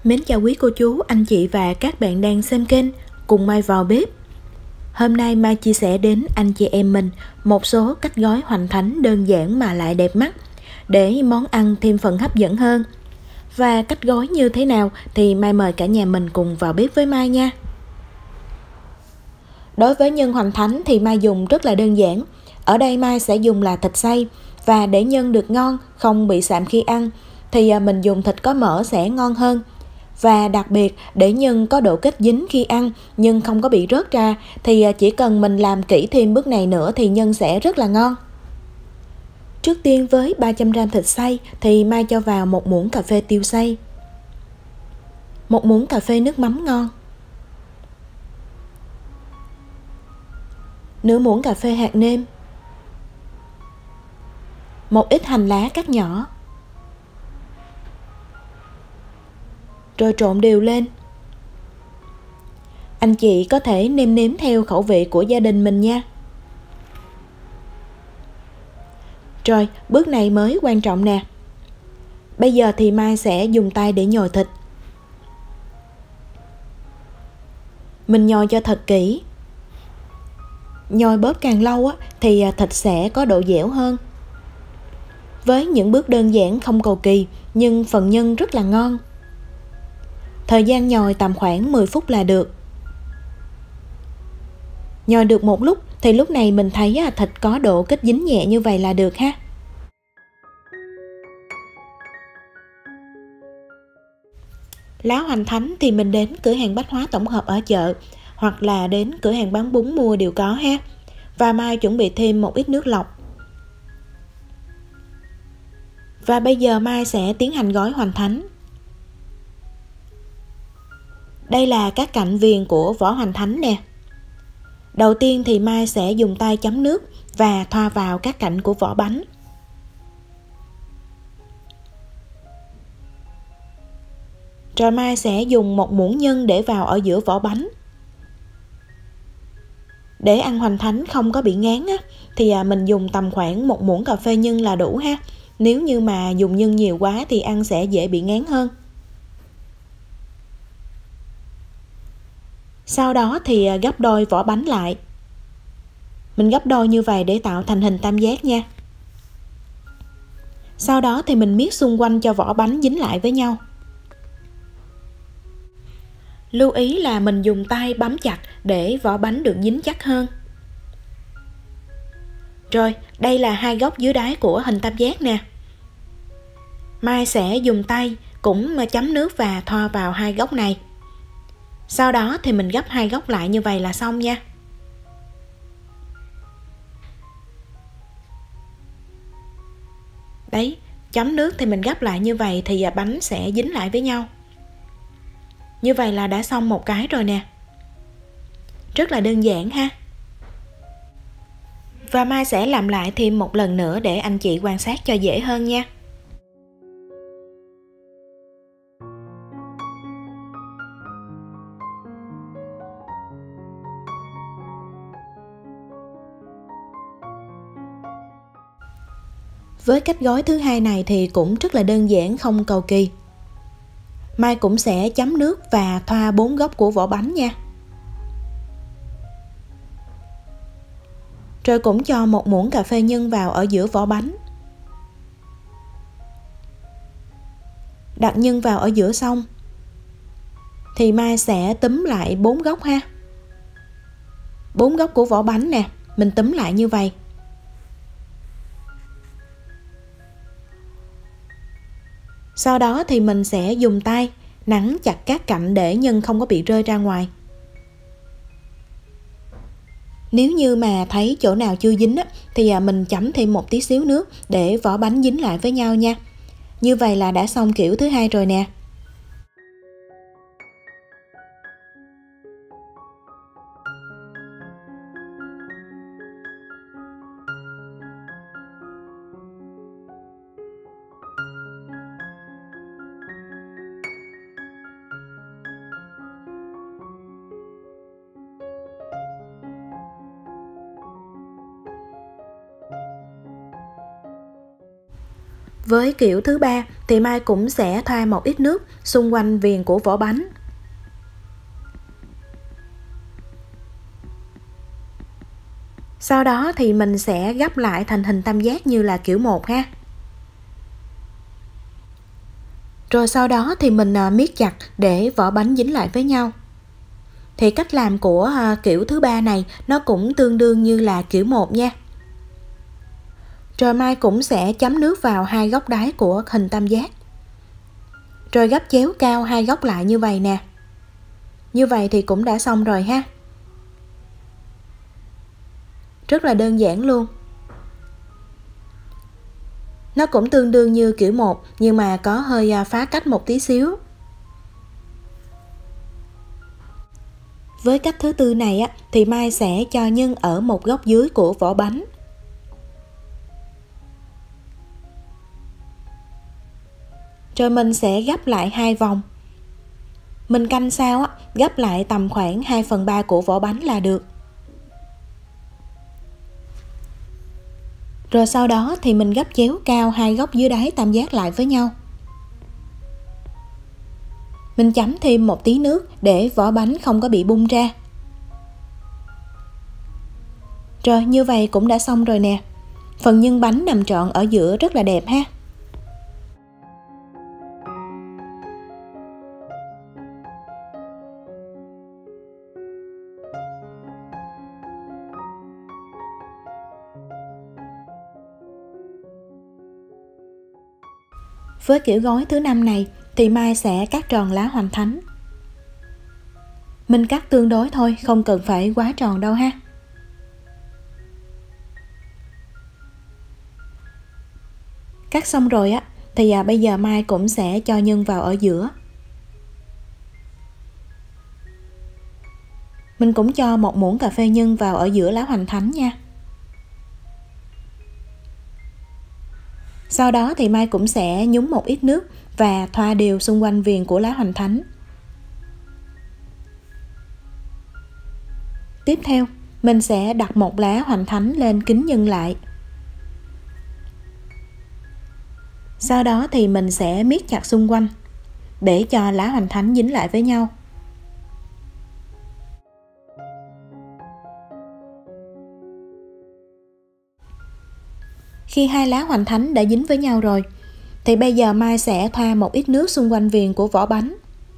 Mến chào quý cô chú, anh chị và các bạn đang xem kênh Cùng Mai vào bếp. Hôm nay Mai chia sẻ đến anh chị em mình một số cách gói hoành thánh đơn giản mà lại đẹp mắt để món ăn thêm phần hấp dẫn hơn. Và cách gói như thế nào thì Mai mời cả nhà mình cùng vào bếp với Mai nha. Đối với nhân hoành thánh thì Mai dùng rất là đơn giản. Ở đây Mai sẽ dùng là thịt xay, và để nhân được ngon, không bị sạm khi ăn thì mình dùng thịt có mỡ sẽ ngon hơn. Và đặc biệt để nhân có độ kết dính khi ăn, nhân không có bị rớt ra, thì chỉ cần mình làm kỹ thêm bước này nữa thì nhân sẽ rất là ngon. Trước tiên với 300g thịt xay thì Mai cho vào 1 muỗng cà phê tiêu xay, 1 muỗng cà phê nước mắm ngon, nửa muỗng cà phê hạt nêm, một ít hành lá cắt nhỏ, rồi trộn đều lên. Anh chị có thể nêm nếm theo khẩu vị của gia đình mình nha. Rồi, bước này mới quan trọng nè. Bây giờ thì Mai sẽ dùng tay để nhồi thịt. Mình nhồi cho thật kỹ. Nhồi bóp càng lâu thì thịt sẽ có độ dẻo hơn. Với những bước đơn giản không cầu kỳ, nhưng phần nhân rất là ngon. Thời gian nhồi tầm khoảng 10 phút là được. Nhồi được một lúc thì lúc này mình thấy thịt có độ kết dính nhẹ như vậy là được ha. Lá hoành thánh thì mình đến cửa hàng bách hóa tổng hợp ở chợ, hoặc là đến cửa hàng bán bún mua đều có ha. Và Mai chuẩn bị thêm một ít nước lọc. Và bây giờ Mai sẽ tiến hành gói hoành thánh. Đây là các cạnh viền của vỏ hoành thánh nè. Đầu tiên thì Mai sẽ dùng tay chấm nước và thoa vào các cạnh của vỏ bánh. Rồi Mai sẽ dùng một muỗng nhân để vào ở giữa vỏ bánh. Để ăn hoành thánh không có bị ngán thì mình dùng tầm khoảng 1 muỗng cà phê nhân là đủ ha. Nếu như mà dùng nhân nhiều quá thì ăn sẽ dễ bị ngán hơn. Sau đó thì gấp đôi vỏ bánh lại. Mình gấp đôi như vậy để tạo thành hình tam giác nha. Sau đó thì mình miết xung quanh cho vỏ bánh dính lại với nhau. Lưu ý là mình dùng tay bấm chặt để vỏ bánh được dính chắc hơn. Rồi, đây là hai góc dưới đáy của hình tam giác nè. Mai sẽ dùng tay cũng chấm nước và thoa vào hai góc này. Sau đó thì mình gấp hai góc lại như vậy là xong nha. Đấy, chấm nước thì mình gấp lại như vậy thì bánh sẽ dính lại với nhau. Như vậy là đã xong một cái rồi nè. Rất là đơn giản ha. Và Mai sẽ làm lại thêm một lần nữa để anh chị quan sát cho dễ hơn nha. Với cách gói thứ hai này thì cũng rất là đơn giản, không cầu kỳ. Mai cũng sẽ chấm nước và thoa 4 góc của vỏ bánh nha. Rồi cũng cho 1 muỗng cà phê nhân vào ở giữa vỏ bánh. Đặt nhân vào ở giữa xong thì Mai sẽ túm lại 4 góc ha. 4 góc của vỏ bánh nè, mình túm lại như vậy. Sau đó thì mình sẽ dùng tay nắn chặt các cạnh để nhân không có bị rơi ra ngoài. Nếu như mà thấy chỗ nào chưa dính thì mình chấm thêm một tí xíu nước để vỏ bánh dính lại với nhau nha. Như vậy là đã xong kiểu thứ hai rồi nè. Với kiểu thứ ba thì Mai cũng sẽ thoa một ít nước xung quanh viền của vỏ bánh. Sau đó thì mình sẽ gấp lại thành hình tam giác như là kiểu 1 ha. Rồi sau đó thì mình miết chặt để vỏ bánh dính lại với nhau. Thì cách làm của kiểu thứ 3 này nó cũng tương đương như là kiểu 1 nha. Rồi Mai cũng sẽ chấm nước vào hai góc đáy của hình tam giác. Rồi gấp chéo cao hai góc lại như vậy nè. Như vậy thì cũng đã xong rồi ha. Rất là đơn giản luôn. Nó cũng tương đương như kiểu 1 nhưng mà có hơi phá cách một tí xíu. Với cách thứ tư này á, thì Mai sẽ cho nhân ở một góc dưới của vỏ bánh. Rồi mình sẽ gấp lại hai vòng. Mình canh sao á, gấp lại tầm khoảng 2/3 của vỏ bánh là được. Rồi sau đó thì mình gấp chéo cao hai góc dưới đáy tam giác lại với nhau. Mình chấm thêm một tí nước để vỏ bánh không có bị bung ra. Rồi như vậy cũng đã xong rồi nè. Phần nhân bánh nằm trọn ở giữa rất là đẹp ha. Với kiểu gói thứ 5 này thì Mai sẽ cắt tròn lá hoành thánh. Mình cắt tương đối thôi, không cần phải quá tròn đâu ha. Cắt xong rồi á thì bây giờ Mai cũng sẽ cho nhân vào ở giữa. Mình cũng cho một muỗng cà phê nhân vào ở giữa lá hoành thánh nha. Sau đó thì Mai cũng sẽ nhúng một ít nước và thoa đều xung quanh viền của lá hoành thánh. Tiếp theo, mình sẽ đặt một lá hoành thánh lên kính nhân lại. Sau đó thì mình sẽ miết chặt xung quanh để cho lá hoành thánh dính lại với nhau. Khi hai lá hoành thánh đã dính với nhau rồi thì bây giờ Mai sẽ thoa một ít nước xung quanh viền của vỏ bánh.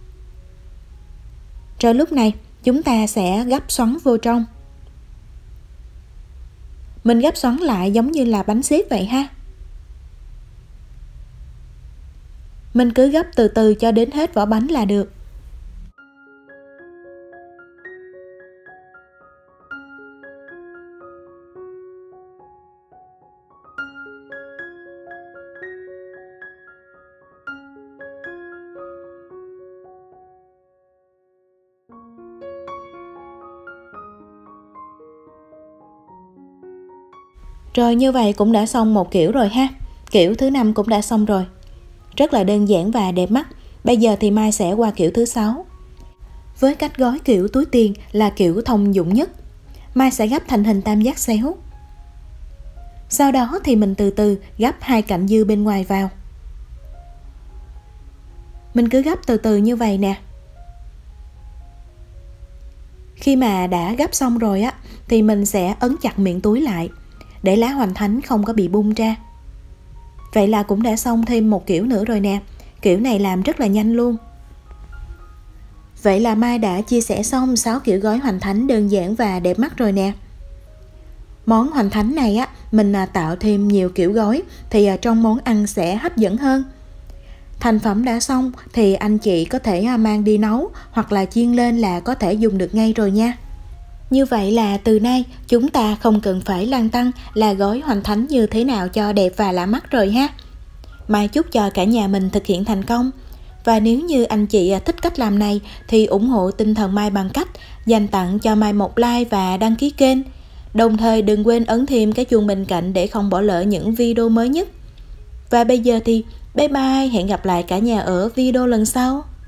Rồi lúc này chúng ta sẽ gấp xoắn vô trong. Mình gấp xoắn lại giống như là bánh xếp vậy ha. Mình cứ gấp từ từ cho đến hết vỏ bánh là được. Rồi như vậy cũng đã xong một kiểu rồi ha. Kiểu thứ 5 cũng đã xong rồi. Rất là đơn giản và đẹp mắt. Bây giờ thì Mai sẽ qua kiểu thứ 6. Với cách gói kiểu túi tiền là kiểu thông dụng nhất. Mai sẽ gấp thành hình tam giác xéo. Sau đó thì mình từ từ gấp hai cạnh dư bên ngoài vào. Mình cứ gấp từ từ như vậy nè. Khi mà đã gấp xong rồi á thì mình sẽ ấn chặt miệng túi lại để lá hoành thánh không có bị bung ra. Vậy là cũng đã xong thêm một kiểu nữa rồi nè. Kiểu này làm rất là nhanh luôn. Vậy là Mai đã chia sẻ xong 6 kiểu gói hoành thánh đơn giản và đẹp mắt rồi nè. Món hoành thánh này á, mình tạo thêm nhiều kiểu gói thì trong món ăn sẽ hấp dẫn hơn. Thành phẩm đã xong thì anh chị có thể mang đi nấu hoặc là chiên lên là có thể dùng được ngay rồi nha. Như vậy là từ nay chúng ta không cần phải lăn tăn là gói hoành thánh như thế nào cho đẹp và lạ mắt rồi ha. Mai chúc cho cả nhà mình thực hiện thành công. Và nếu như anh chị thích cách làm này thì ủng hộ tinh thần Mai bằng cách dành tặng cho Mai một like và đăng ký kênh. Đồng thời đừng quên ấn thêm cái chuông bên cạnh để không bỏ lỡ những video mới nhất. Và bây giờ thì bye bye, hẹn gặp lại cả nhà ở video lần sau.